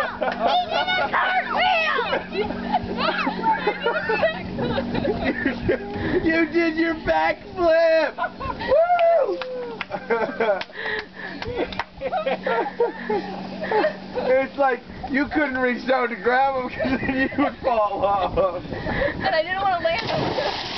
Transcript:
You did your backflip! Woo! It's like you couldn't reach down to grab him because then you would fall off. And I didn't want to land on him.